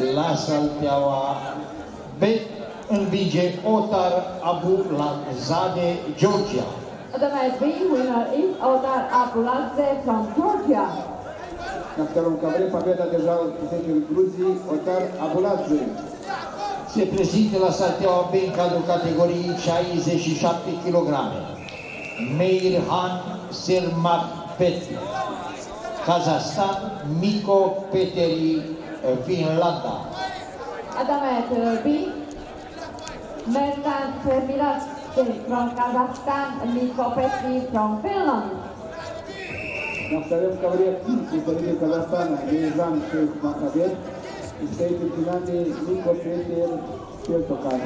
La Salteaua B învinge Otar Abulazade, Georgia. The match B winner is Otar Abulazade from Georgia. На втором ковре победа одержал представитель Грузии Отар Абуладзе. Se prezintă la Salteaua B în cadrul categoriei 67 kg. Meirhan Sermapet, Kazakhstan, Miko Peteri, Finlanda. At the match B, Meirhan Sermapet from Kazakhstan, Miko Peteri from Finland. На втором ковре представитель Казахстана Мейрхан Сермапет, представитель Финляндии Мико Петер Пертокан.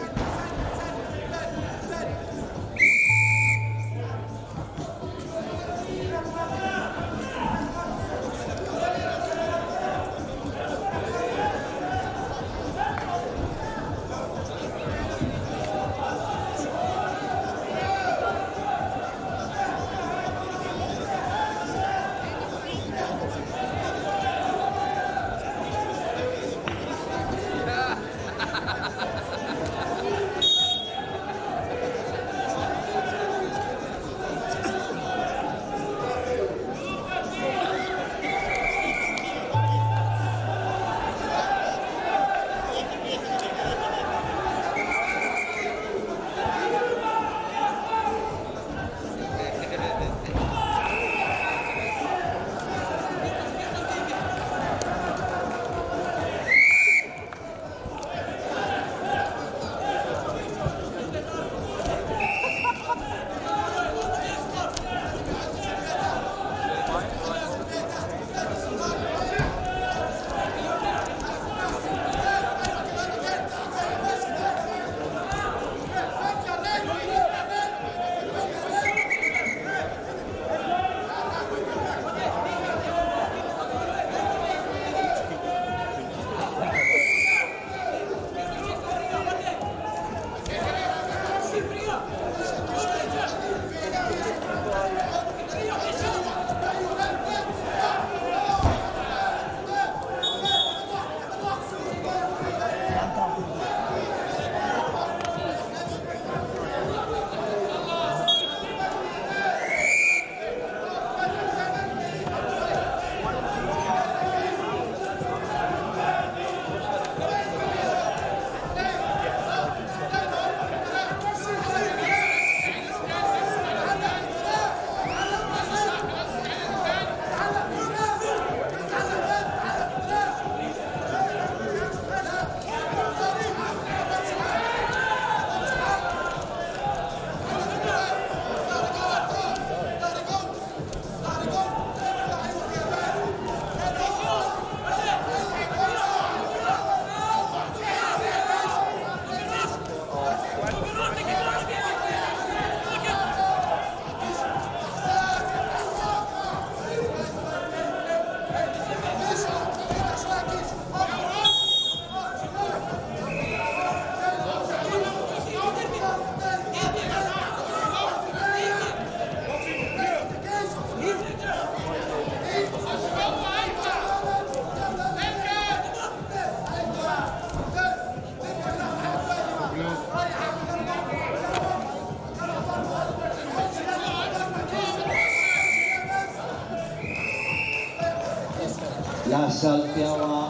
La Salteaua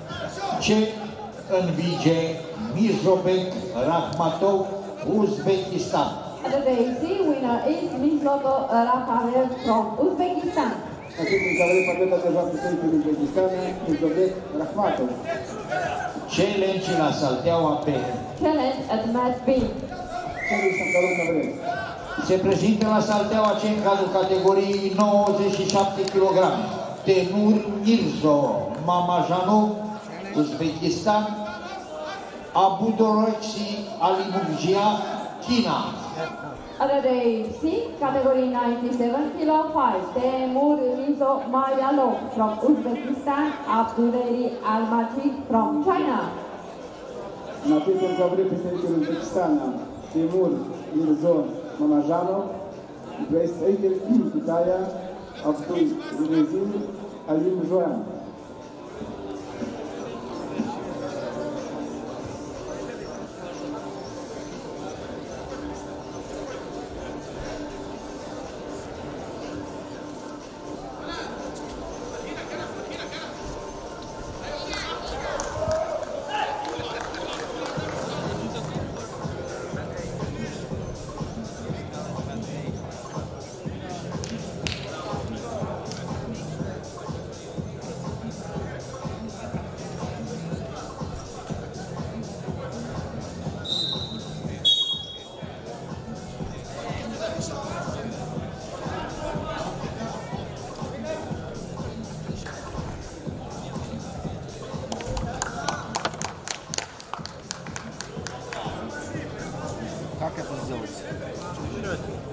C învinge Mirzobek Rakhmatov, Uzbekistan. The AC winner is Mirzobek Rakhmatov from Uzbekistan. Acest ковре победа одержал представитель Узбекистана Мирзобек Рахматов. Challenge la Salteaua B. Challenge at match B. Challenge на втором ковре. Se prezintă la Salteaua C în cadrul categoriei 97 kg. Temur Mirzo Mamajanov, Uzbekistan, Abudoroxi Alimugia, China. Other day C, category 97 kg 5, Temur Mirzo Mayanov from Uzbekistan, Abdureri Almaty from China. На третьем ковре представитель Узбекистана Тимур Мирзо Мамажанов, представитель Китая Абдул-Резин Алим Жуан.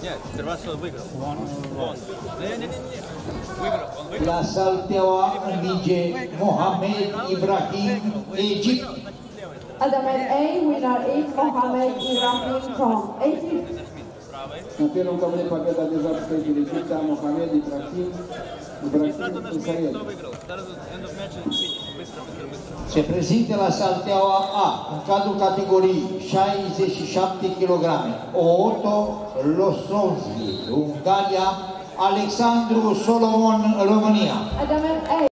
Нет, сперва что выиграл. Он. Не. Выиграл. Он выиграл. La salteaua învinge Mohamed Ibrahim, Egipt. At the men A, winner is Mohamed Ibrahim from Egypt. На первом ковре победа одержал представитель Египта Мохаммед Ибрахим Исраэль. Se prezintă la salteaua A, în cadrul categoriei 67 kg, Otto Losonski, Ungaria, Alexandru Solomon, România. At the men A,